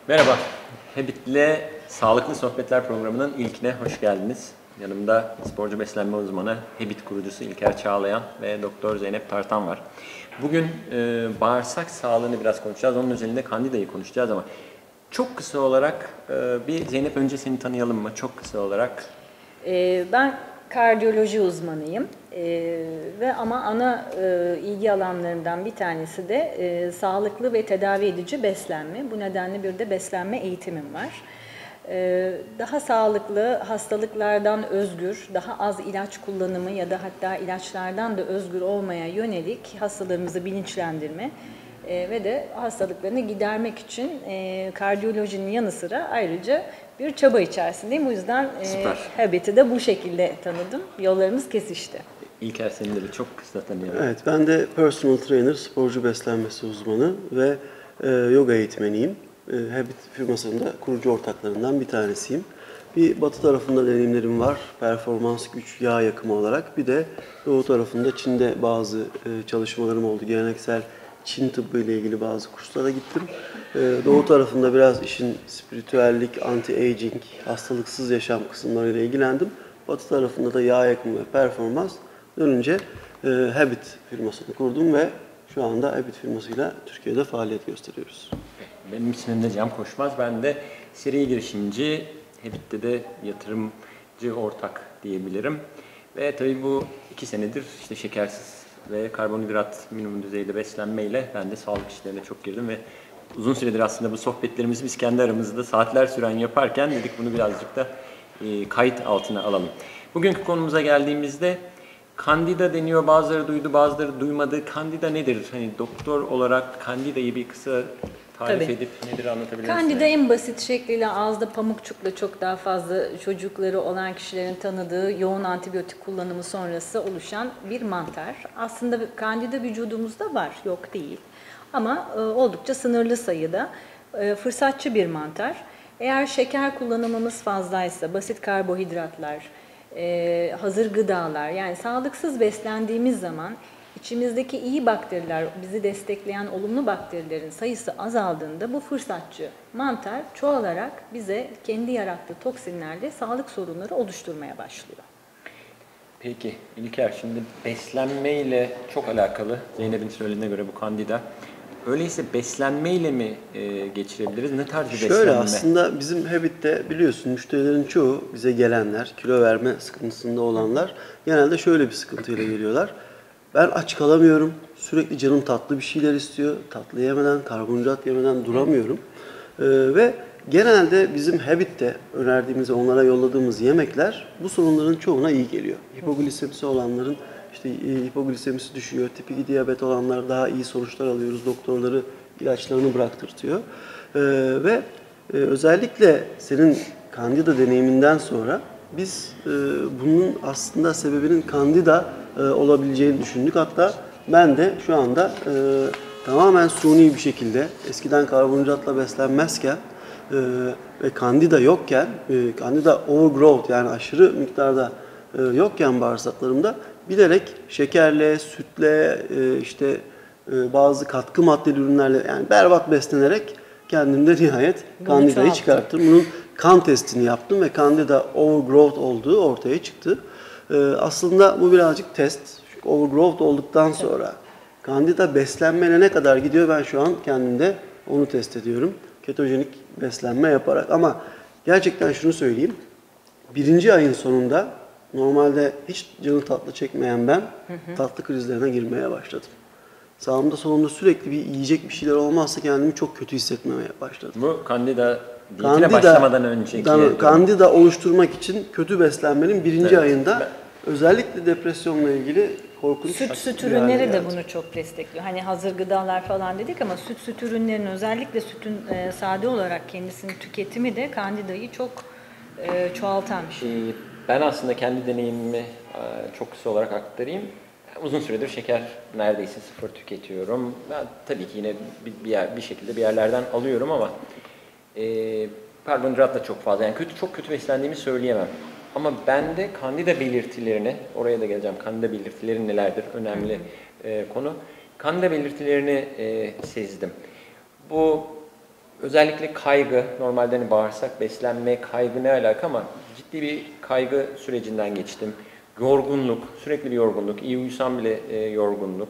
Merhaba, Habit'le Sağlıklı Sohbetler programının ilkine hoş geldiniz. Yanımda sporcu beslenme uzmanı, Habit kurucusu İlker Çağlayan ve Doktor Zeynep Tartan var. Bugün bağırsak sağlığını biraz konuşacağız. Onun üzerinde Candida'yı konuşacağız ama çok kısa olarak bir Zeynep önce seni tanıyalım mı? Çok kısa olarak. Ben kardiyoloji uzmanıyım ve ama ana ilgi alanlarımdan bir tanesi de sağlıklı ve tedavi edici beslenme. Bu nedenle bir de beslenme eğitimim var. Daha sağlıklı, hastalıklardan özgür, daha az ilaç kullanımı ya da hatta ilaçlardan da özgür olmaya yönelik hastalarımızı bilinçlendirme ve de hastalıklarını gidermek için kardiyolojinin yanı sıra ayrıca bir çaba içerisindeyim. O yüzden Habit'i de bu şekilde tanıdım. Yollarımız kesişti. İlker seni de çok kısa tanıyalım. Evet, ben de personal trainer, sporcu beslenmesi uzmanı ve yoga eğitmeniyim. Habit firmasının da kurucu ortaklarından bir tanesiyim. Bir batı tarafında deneyimlerim var, performans, güç, yağ yakımı olarak. Bir de doğu tarafında Çin'de bazı çalışmalarım oldu. Geleneksel Çin tıbbı ile ilgili bazı kurslara gittim. Doğu tarafında biraz işin spiritüellik, anti-aging, hastalıksız yaşam kısımlarıyla ilgilendim. Batı tarafında da yağ yakımı ve performans dönünce Habit firmasını kurdum ve şu anda Habit firmasıyla Türkiye'de faaliyet gösteriyoruz. Benim ismim de Cem Koşmaz. Ben de seri girişimci, Habit'te de yatırımcı ortak diyebilirim. Ve tabii bu 2 senedir işte şekersiz ve karbonhidrat minimum düzeyde beslenmeyle ben de sağlık işlerine çok girdim ve uzun süredir aslında bu sohbetlerimizi biz kendi aramızda saatler süren yaparken dedik bunu birazcık da kayıt altına alalım. Bugünkü konumuza geldiğimizde Candida deniyor, bazıları duydu, bazıları duymadı. Candida nedir? Hani doktor olarak Candida'yı bir kısa tarif edip nedir anlatabilir misiniz? Candida en basit şekliyle ağızda pamukçukla çok daha fazla çocukları olan kişilerin tanıdığı yoğun antibiyotik kullanımı sonrası oluşan bir mantar. Aslında Candida vücudumuzda var, yok değil. Ama oldukça sınırlı sayıda fırsatçı bir mantar. Eğer şeker kullanımımız fazlaysa, basit karbohidratlar, hazır gıdalar, yani sağlıksız beslendiğimiz zaman içimizdeki iyi bakteriler, bizi destekleyen olumlu bakterilerin sayısı azaldığında bu fırsatçı mantar çoğalarak bize kendi yarattığı toksinlerle sağlık sorunları oluşturmaya başlıyor. Peki İlker, şimdi beslenmeyle çok alakalı Zeynep'in söylediğine göre bu Candida. Öyleyse beslenmeyle mi geçirebiliriz? Ne tarz bir beslenme? Şöyle aslında bizim Habit'te biliyorsun müşterilerin çoğu bize gelenler, kilo verme sıkıntısında olanlar genelde şöyle bir sıkıntıyla geliyorlar. Ben aç kalamıyorum, sürekli canım tatlı bir şeyler istiyor, tatlı yemeden, karbonhidrat yemeden duramıyorum. Ve genelde bizim Habit'te önerdiğimiz, onlara yolladığımız yemekler bu sorunların çoğuna iyi geliyor. Hipoglisemisi olanların İşte hipoglisemisi düşüyor, tip 2 diyabet olanlar daha iyi sonuçlar alıyoruz, doktorları ilaçlarını bıraktırtıyor. Ve özellikle senin Candida deneyiminden sonra biz bunun aslında sebebinin Candida olabileceğini düşündük. Hatta ben de şu anda tamamen suni bir şekilde eskiden karbonhidratla beslenmezken ve Candida yokken, Candida overgrowth yani aşırı miktarda yokken bağırsaklarımda bilerek şekerle, sütle, işte bazı katkı maddeli ürünlerle yani berbat beslenerek kendimde nihayet Candida'yı çıkarttım. Bunun kan testini yaptım ve Candida overgrowth olduğu ortaya çıktı. Aslında bu birazcık test. Çünkü overgrowth olduktan sonra Candida beslenmene ne kadar gidiyor ben şu an kendimde onu test ediyorum. Ketojenik beslenme yaparak. Ama gerçekten şunu söyleyeyim. 1. ayın sonunda normalde hiç canı tatlı çekmeyen ben tatlı krizlerine girmeye başladım. Sağımda solumda sürekli bir yiyecek bir şeyler olmazsa kendimi çok kötü hissetmeye başladım. Bu Candida diyetine başlamadan önceki. Candida oluşturmak için kötü beslenmenin 1. ayında özellikle depresyonla ilgili korkunç. Süt ürünleri de bunu çok destekliyor. Hani hazır gıdalar falan dedik ama süt ürünlerinin özellikle sütün sade olarak kendisinin tüketimi de Candida'yı çok çoğaltan bir şey. Ben aslında kendi deneyimimi çok kısa olarak aktarayım. Uzun süredir şeker neredeyse sıfır tüketiyorum. Ben tabii ki yine bir şekilde bir yerlerden alıyorum ama karbonhidrat da çok fazla. Yani çok kötü beslendiğimi söyleyemem. Ama bende Candida belirtilerini, oraya da geleceğim. Candida belirtileri nelerdir? Önemli konu. Candida belirtilerini sezdim. Bu özellikle kaygı, normalde hani bağırsak, beslenme, kaygı ne alaka ama ciddi bir kaygı sürecinden geçtim. Yorgunluk, sürekli bir yorgunluk, iyi uyusam bile yorgunluk.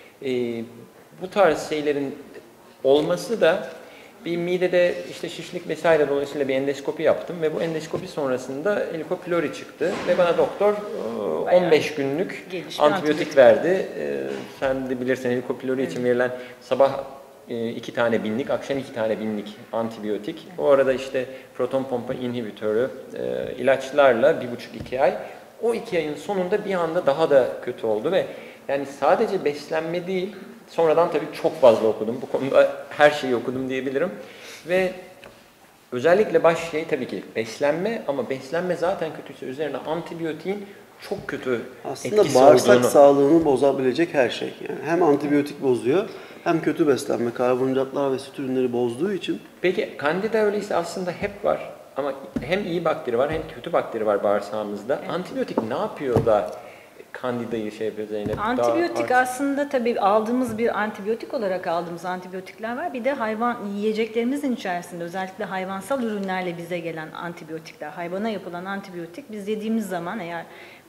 Bu tarz şeylerin olması da bir midede işte şişlik vesaire dolayısıyla bir endoskopi yaptım ve bu endoskopi sonrasında helikopilori çıktı ve bana doktor 15 günlük gelişmiş antibiyotik verdi. Sen de bilirsin helikopilori için verilen sabah 2 tane binlik, akşam 2 tane binlik antibiyotik. O arada işte proton pompa inhibitörü ilaçlarla 1,5-2 ay. O 2 ayın sonunda bir anda daha da kötü oldu ve yani sadece beslenme değil, sonradan tabii çok fazla okudum. Bu konuda her şeyi okudum diyebilirim. Ve özellikle baş şey tabii ki beslenme ama beslenme zaten kötüyse üzerine antibiyotiğin çok kötü Aslında etkisi bağırsak olduğunu. sağlığını bozabilecek her şey. Yani hem antibiyotik bozuyor, hem kötü beslenme, karbonhidratlar ve süt ürünleri bozduğu için. Peki Candida öyleyse aslında hep var ama hem iyi bakteri var hem kötü bakteri var bağırsağımızda. Evet. Antibiyotik ne yapıyor da Candida'yı şey yapıyor Zeynep? Antibiyotik aslında tabii aldığımız bir antibiyotik olarak aldığımız antibiyotikler var. Bir de hayvan yiyeceklerimizin içerisinde özellikle hayvansal ürünlerle bize gelen antibiyotikler, hayvana yapılan antibiyotik biz yediğimiz zaman eğer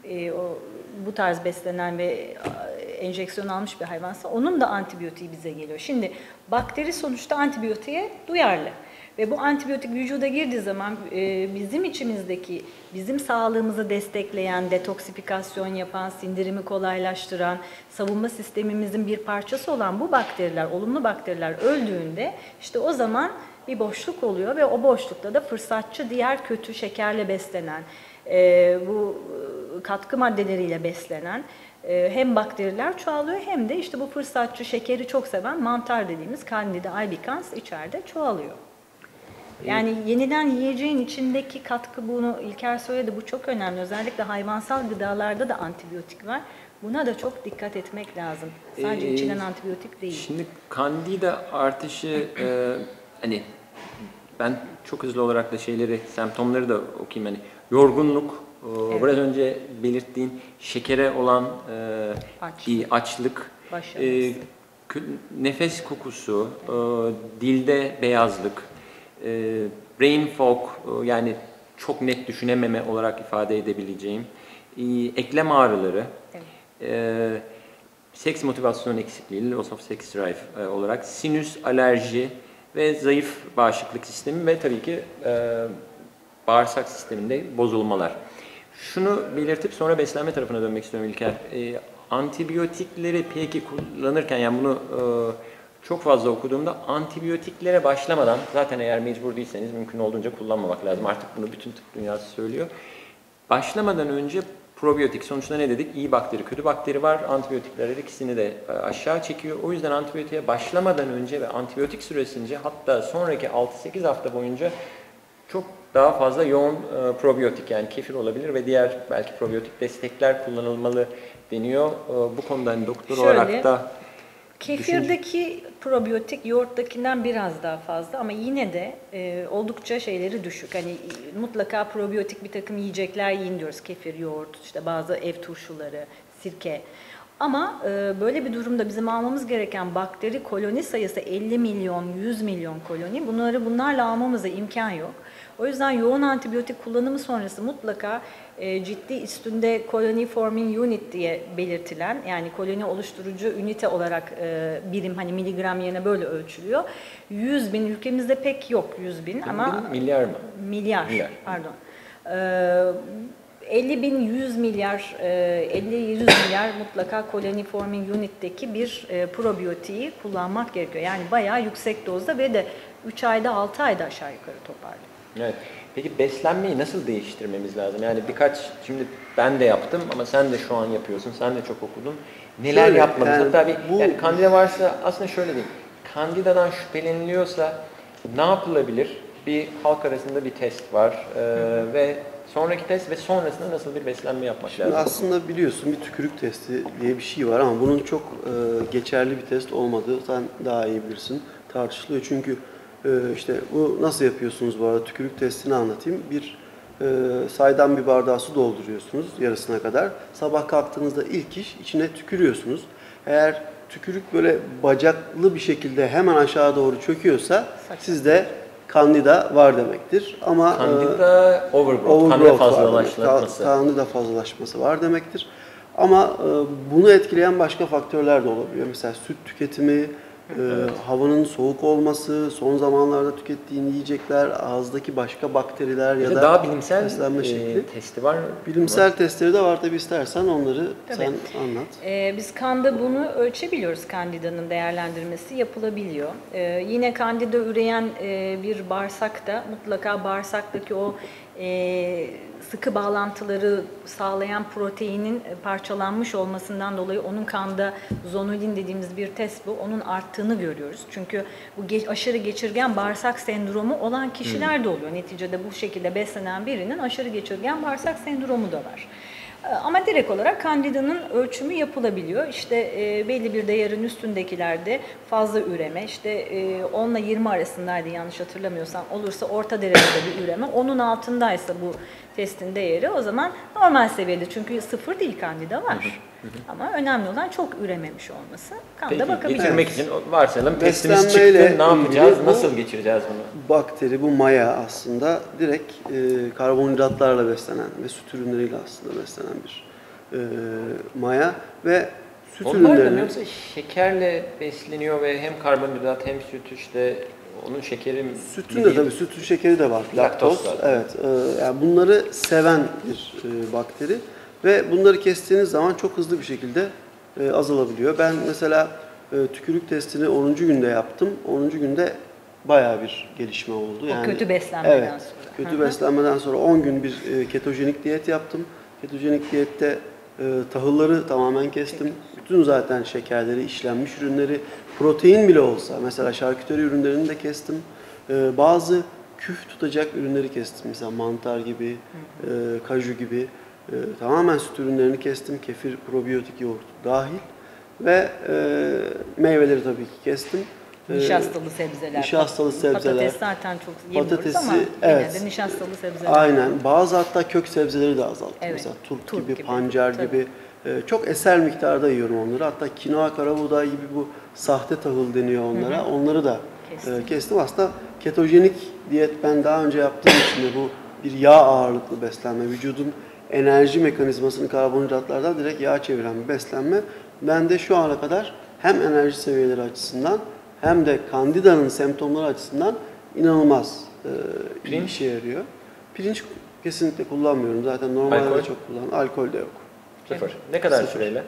bu tarz beslenen ve enjeksiyon almış bir hayvansa onun da antibiyotiği bize geliyor. Şimdi bakteri sonuçta antibiyotiğe duyarlı. Ve bu antibiyotik vücuda girdiği zaman bizim içimizdeki, bizim sağlığımızı destekleyen, detoksifikasyon yapan, sindirimi kolaylaştıran, savunma sistemimizin bir parçası olan bu bakteriler, olumlu bakteriler öldüğünde işte o zaman bir boşluk oluyor ve o boşlukta da fırsatçı diğer kötü şekerle beslenen, bu katkı maddeleriyle beslenen hem bakteriler çoğalıyor hem de işte bu fırsatçı şekeri çok seven mantar dediğimiz Candida albicans içeride çoğalıyor. Yani yenilen yiyeceğin içindeki katkı bunu İlker söyledi, bu çok önemli. Özellikle hayvansal gıdalarda da antibiyotik var. Buna da çok dikkat etmek lazım. Sadece içilen antibiyotik değil. Şimdi Candida artışı hani ben çok hızlı olarak da semptomları da okuyayım. Hani yorgunluk, Evet. biraz önce belirttiğin şekere olan bir açlık, nefes kokusu, dilde beyazlık, brain fog yani çok net düşünememe olarak ifade edebileceğim, eklem ağrıları, evet. Seks motivasyon eksikliği, loss of sex drive olarak sinüs alerji ve zayıf bağışıklık sistemi ve tabii ki bağırsak sisteminde bozulmalar. Şunu belirtip sonra beslenme tarafına dönmek istiyorum İlker. Antibiyotikleri peki kullanırken yani bunu çok fazla okuduğumda antibiyotiklere başlamadan zaten eğer mecbur değilseniz mümkün olduğunca kullanmamak lazım. Artık bunu bütün tıp dünyası söylüyor. Başlamadan önce probiyotik sonuçta ne dedik? İyi bakteri, kötü bakteri var. Antibiyotikler ikisini de aşağı çekiyor. O yüzden antibiyotiğe başlamadan önce ve antibiyotik süresince hatta sonraki 6-8 hafta boyunca çok daha fazla yoğun probiyotik yani kefir olabilir ve diğer belki probiyotik destekler kullanılmalı deniyor. Bu konuda hani doktor olarak da kefirdeki probiyotik yoğurttakinden biraz daha fazla ama yine de oldukça şeyleri düşük. Hani mutlaka probiyotik bir takım yiyecekler yiyin diyoruz. Kefir, yoğurt, işte bazı ev turşuları, sirke. Ama böyle bir durumda bizim almamız gereken bakteri koloni sayısı 50 milyon, 100 milyon koloni. Bunlarla almamıza imkan yok. O yüzden yoğun antibiyotik kullanımı sonrası mutlaka ciddi üstünde koloni forming unit diye belirtilen yani koloni oluşturucu ünite olarak birim hani miligram yerine böyle ölçülüyor. 100 bin ülkemizde pek yok 100 bin ama milyar mı? Milyar. Pardon. 50 bin 100 milyar 50-100 milyar mutlaka koloni forming unit'teki bir probiyotiği kullanmak gerekiyor. Yani bayağı yüksek dozda ve de 3 ayda 6 ayda aşağı yukarı toparlıyor. Evet. Peki beslenmeyi nasıl değiştirmemiz lazım? Yani şimdi ben de yaptım ama sen de şu an yapıyorsun, sen de çok okudun. Neler Şöyle, yapmalıyız? yani Hatta yani Candida varsa aslında şöyle diyeyim. Candida'dan şüpheleniliyorsa ne yapılabilir? Bir halk arasında bir test var ve sonraki test ve sonrasında nasıl bir beslenme yapmak lazım? Aslında biliyorsun bir tükürük testi diye bir şey var ama bunun çok geçerli bir test olmadığı sen daha iyi bilirsin. Tartışılıyor çünkü işte bu nasıl yapıyorsunuz bu arada tükürük testini anlatayım. Saydam bir bardağı su dolduruyorsunuz yarısına kadar. Sabah kalktığınızda ilk iş içine tükürüyorsunuz. Eğer tükürük böyle bacaklı bir şekilde hemen aşağı doğru çöküyorsa sizde kandida var demektir. Ama Candida overgrowth, kandida fazlalaşması. Kandida fazlalaşması var demektir. Ama bunu etkileyen başka faktörler de olabiliyor. Mesela süt tüketimi, havanın soğuk olması, son zamanlarda tükettiğin yiyecekler, ağızdaki başka bakteriler ya da daha bilimsel beslenme şekli. testi var mı? Bilimsel testleri de var tabii, istersen onları Tabii. sen anlat. Biz kanda bunu ölçebiliyoruz, kandidanın değerlendirmesi yapılabiliyor. Yine kandida üreyen bir bağırsakta mutlaka bağırsaktaki o sıkı bağlantıları sağlayan proteinin parçalanmış olmasından dolayı onun kanda zonulin dediğimiz bir test bu. Onun arttığını görüyoruz. Çünkü bu aşırı geçirgen bağırsak sendromu olan kişiler de oluyor. Neticede bu şekilde beslenen birinin aşırı geçirgen bağırsak sendromu da var. Ama direkt olarak kandidanın ölçümü yapılabiliyor. İşte belli bir değerin üstündekilerde fazla üreme, işte 10 ile 20 arasındaydı yanlış hatırlamıyorsam, olursa orta derecede bir üreme, onun altındaysa bu testin değeri o zaman normal seviyede. Çünkü sıfır değil, kandida var. Ama önemli olan çok ürememiş olması. Kanda Peki, bakabiliriz. geçirmek için varsayalım testimiz çıktı. Beslenmeyle Ne yapacağız? ilgili Nasıl geçireceğiz bunu? Bakteri, bu maya aslında direkt karbonhidratlarla beslenen ve süt ürünleriyle aslında beslenen bir maya ve süt Onlar da ürünlerini... yoksa şekerle besleniyor ve hem karbonhidrat hem süt, işte onun şekeri... Sütün de tabii, sütün şekeri de var. Laktoz. Evet. Yani bunları seven bir bakteri ve bunları kestiğiniz zaman çok hızlı bir şekilde azalabiliyor. Ben mesela tükürük testini 10. günde yaptım. 10. günde bayağı bir gelişme oldu. O kötü beslenmeden evet, sonra. Kötü beslenmeden sonra 10 gün bir ketojenik diyet yaptım. Ketojenik diyette tahılları tamamen kestim. Bütün zaten şekerleri, işlenmiş ürünleri, protein bile olsa, mesela şarküteri ürünlerini de kestim. Bazı küf tutacak ürünleri kestim. Mesela mantar gibi, kaju gibi. Tamamen süt ürünlerini kestim. Kefir, probiyotik yoğurt dahil. Ve meyveleri tabii ki kestim. Nişastalı sebzeler. Nişastalı sebzeler. Patates zaten çok yemiyoruz ama evet. yine de nişastalı sebzeler. Aynen. Bazı hatta kök sebzeleri de azalttım. Evet. Mesela turp Turp gibi, gibi, pancar tabii. gibi. Çok eser miktarda yiyorum onları. Hatta kinoa, karabuğday gibi bu sahte tahıl deniyor onlara. Onları da kestim. Aslında ketojenik diyet ben daha önce yaptığım için de bu bir yağ ağırlıklı beslenme. Vücudun enerji mekanizmasını karbonhidratlardan direkt yağa çeviren bir beslenme. Ben de şu ana kadar hem enerji seviyeleri açısından hem de kandidanın semptomları açısından inanılmaz iyi işe yarıyor. Pirinç kesinlikle kullanmıyorum. Zaten normalde Alkol? çok kullanıyorum. Alkol de yok. Sıfır. Ne kadar Sıfır. süreyle?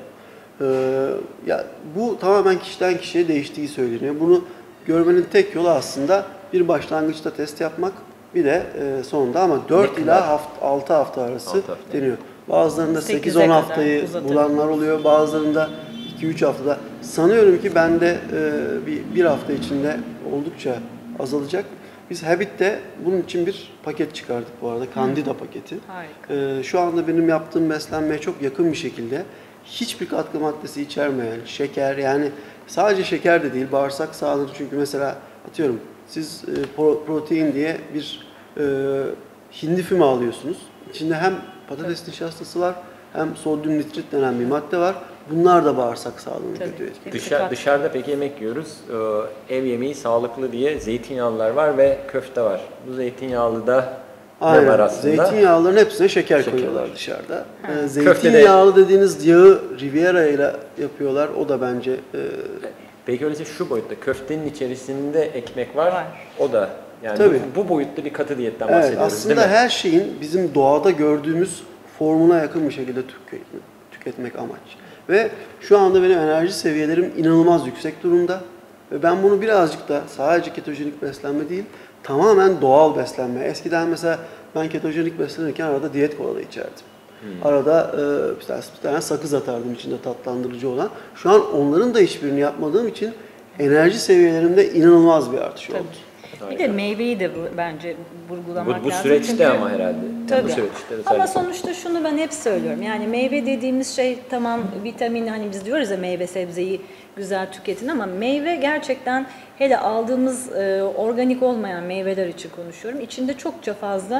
Ya bu tamamen kişiden kişiye değiştiği söyleniyor. Bunu görmenin tek yolu aslında bir başlangıçta test yapmak, bir de sonunda, ama 4 ila 6 hafta arası 6 hafta. deniyor. Bazılarında 8'e 8-10 kadar haftayı uzatılıyor. bulanlar oluyor. Bazılarında 2-3 haftada. Sanıyorum ki bende bir hafta içinde oldukça azalacak. Biz Habit'te bunun için bir paket çıkardık bu arada. Candida paketi. Harika. Şu anda benim yaptığım beslenmeye çok yakın bir şekilde hiçbir katkı maddesi içermeyen, şeker, yani sadece şeker de değil, bağırsak sağlığı, çünkü mesela atıyorum siz protein diye bir hindi füme alıyorsunuz. İçinde hem patates nişastası var hem sodyum nitrit denen bir madde var. Bunlar da bağırsak sağlığını Tabii. kötü etkiliyor. Dışarıda peki yemek yiyoruz. Ev yemeği sağlıklı diye zeytinyağlılar var ve köfte var. Bu zeytinyağlı da ne var Aynen. aslında? Zeytinyağlıların hepsine şeker Şeker koyuyorlar var. dışarıda. Köftede- Zeytinyağlı dediğiniz yağı Riviera ile yapıyorlar. O da bence Peki öyleyse şu boyutta köftenin içerisinde ekmek var. Var. O da yani Tabii. bu boyutta bir katı diyetten evet, bahsediyoruz aslında değil mi? her şeyin bizim doğada gördüğümüz formuna yakın bir şekilde tüketmek amaç. Ve şu anda benim enerji seviyelerim inanılmaz yüksek durumda. Ve ben bunu birazcık da sadece ketojenik beslenme değil, tamamen doğal beslenme. Eskiden mesela ben ketojenik beslenirken arada diyet kola da içerdim. Arada bir tane sakız atardım içinde tatlandırıcı olan. Şu an onların da hiçbirini yapmadığım için enerji seviyelerimde inanılmaz bir artış oldu. Bir de meyveyi de bence vurgulamak Bu lazım. süreçte Çünkü- ama herhalde. Yani Tabii. bu süreçte Ama özellikle. sonuçta şunu ben hep söylüyorum. Yani meyve dediğimiz şey tamam, vitamin, hani biz diyoruz ya meyve sebzeyi güzel tüketin, ama meyve gerçekten, hele aldığımız organik olmayan meyveler için konuşuyorum, İçinde çokça fazla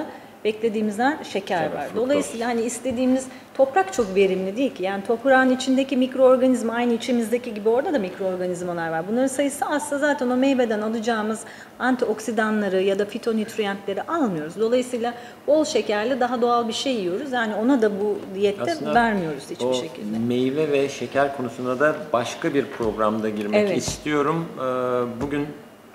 beklediğimizden şeker var. fruktoz. Dolayısıyla hani istediğimiz toprak çok verimli değil ki. Yani toprağın içindeki mikroorganizma aynı içimizdeki gibi orada da mikroorganizmalar var. Bunların sayısı azsa zaten o meyveden alacağımız antioksidanları ya da fitonütriyentleri almıyoruz. Dolayısıyla bol şekerli daha doğal bir şey yiyoruz. Yani ona da bu diyette Aslında vermiyoruz hiçbir o şekilde. meyve ve şeker konusunda da başka bir programda girmek Evet. istiyorum. Bugün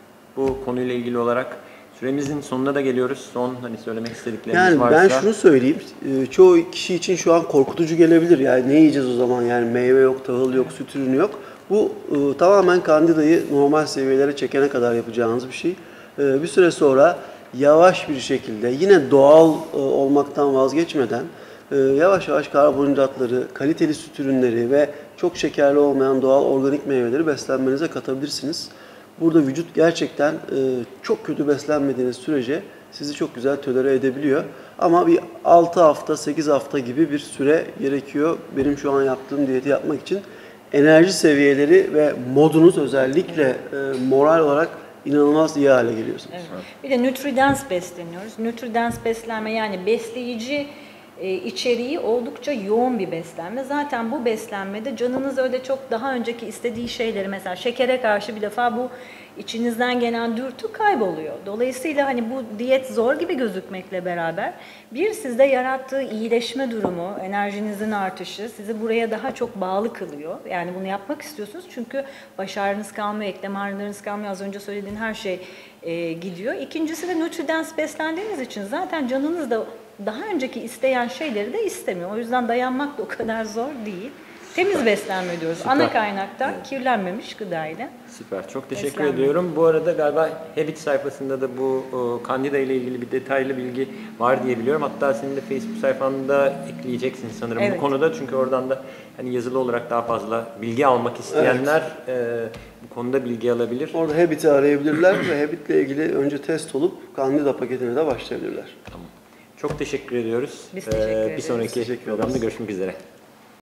bu konuyla ilgili olarak süremizin sonuna da geliyoruz. Son hani söylemek istedikleriniz Yani varsa. ben şunu söyleyeyim, çoğu kişi için şu an korkutucu gelebilir. Yani ne yiyeceğiz o zaman? Yani meyve yok, tahıl yok, süt ürünü yok. Bu tamamen kandidayı normal seviyelere çekene kadar yapacağınız bir şey. Bir süre sonra yavaş bir şekilde yine doğal olmaktan vazgeçmeden yavaş yavaş karbonhidratları, kaliteli süt ürünleri ve çok şekerli olmayan doğal organik meyveleri beslenmenize katabilirsiniz. Burada vücut gerçekten çok kötü beslenmediğiniz sürece sizi çok güzel tolere edebiliyor. Ama bir 6 hafta, 8 hafta gibi bir süre gerekiyor benim şu an yaptığım diyeti yapmak için. Enerji seviyeleri ve modunuz özellikle moral olarak inanılmaz iyi hale geliyorsunuz. Evet. Bir de nutridens besleniyoruz. Nutridens beslenme yani besleyici içeriği oldukça yoğun bir beslenme. Zaten bu beslenmede canınız öyle çok daha önceki istediği şeyleri mesela şekere karşı bir defa bu içinizden gelen dürtü kayboluyor. Dolayısıyla hani bu diyet zor gibi gözükmekle beraber bir sizde yarattığı iyileşme durumu, enerjinizin artışı sizi buraya daha çok bağlı kılıyor. Yani bunu yapmak istiyorsunuz çünkü baş ağrınız kalmıyor, eklem ağrılarınız kalmıyor. Az önce söylediğin her şey gidiyor. İkincisi de nutridens beslendiğiniz için zaten canınız da daha önceki isteyen şeyleri de istemiyor. O yüzden dayanmak da o kadar zor değil. Temiz beslenme diyoruz. Süper. Ana kaynaktan kirlenmemiş gıdayla. Süper. Çok teşekkür Beslenme. ediyorum. Bu arada galiba Habit sayfasında da bu Candida ile ilgili bir detaylı bilgi var diye biliyorum. Hatta senin de Facebook sayfanda ekleyeceksin sanırım Evet. bu konuda. Çünkü oradan da hani yazılı olarak daha fazla bilgi almak isteyenler bu konuda bilgi alabilir. Orada Habit'i arayabilirler ve Habit'le ilgili önce test olup Candida paketine de başlayabilirler. Tamam. Çok teşekkür ediyoruz. Biz teşekkür Bir ederiz. sonraki Teşekkür programda ederiz. görüşmek üzere.